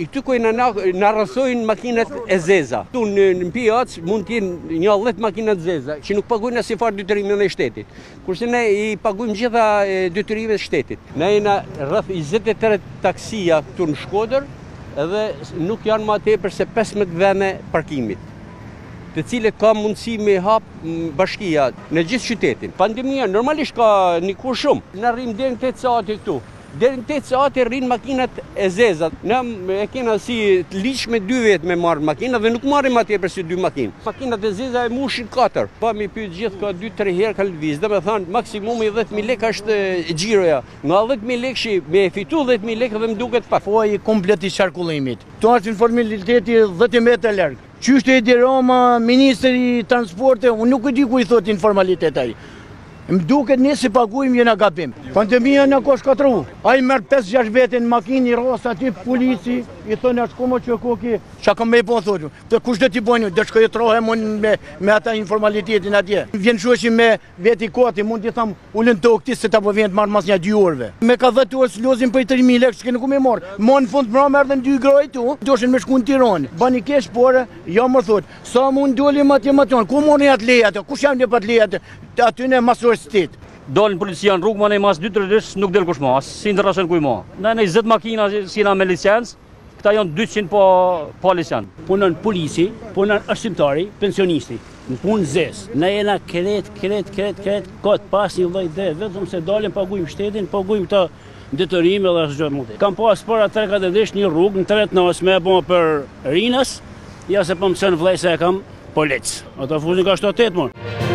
Këtu ku na rrethojnë makinat e zeza. Këtu në pijacë mund të jenë një 10 makina të zeza që nuk paguajnë asnjëfar detyrimin e shtetit. Kurse ne i paguajmë gjitha detyrimet e shtetit. Ne jena rreth 23 taksia këtu në Shkodër edhe nuk janë më tepër se 15 vende parkimit, të cilët ka mundësi me hap bashkia në gjithë qytetin. Pandemia normalisht ka nikur shumë. Ne rrim deri në 8 sate këtu. Deri në 8 sate rrin makinat e zeza. Ne e kena si liç me 2 vjet me marr makina dhe nuk marrim më tepër se 2 makinë. Makinat e zeza e mushin 4. Pa mi pyet gjithë ka 2-3 herë ka lëviz. Domethënë maksimumi 10.000 lekë është xhiroja. Nga 10.000 lekë me fitu 10.000 lekë dhe më duket pak. Po i komplet i qarkullimit. To është informaliteti 10 metra larg. Qyshte i Roma, Ministri i Transporte, unë nuk e di ku i thot informalitet ai. Më duket ne si paguajmë jena gabim. Pandemia na ka shkatru. Ai merr 5-6 vete në makinë, i rros aty polici, i thonë as komo që koki. Çka kam më bën thotë. Të kush do t'i bëjnë, do shkoj trohem unë me ata informalitetin atje. Vjen shoqi me veti koti, mund t'i tham ulën tokti se ta po vjen të marr mas një 2 orëve. Me ka 10 orë lozim për 3.000 lekë, s'ke nuk më marr. Mo në fund mbrëmë erdhën 2 groj tu, doshin me shku në Tiranë. Bani kesh por, jo më thotë. Sa mund dolim atje më ton. Ku morni atë leja atë? Kush janë pat leja atë? Aty në masostit. Dolën policia në rrugë, ma ne mas 2-3 ditë nuk del kush ma, si ndërrasën kuj ma. Ne 20 makina si na me licencë, këta janë 200 pa licencë. Punon polici, punon arsimtari, pensionisti, në punë zes. Ne jena kret, kot pas një lloj dhe, vetëm se dalin paguajmë shtetin, paguajmë këta detyrime dhe asgjë mundi. Kam pas para 3-4 ditë një rrugë në 3 nasme e bën për Rinës, ja se po mëson vllai se e kam polic. Ata fusin ka 7-8 më.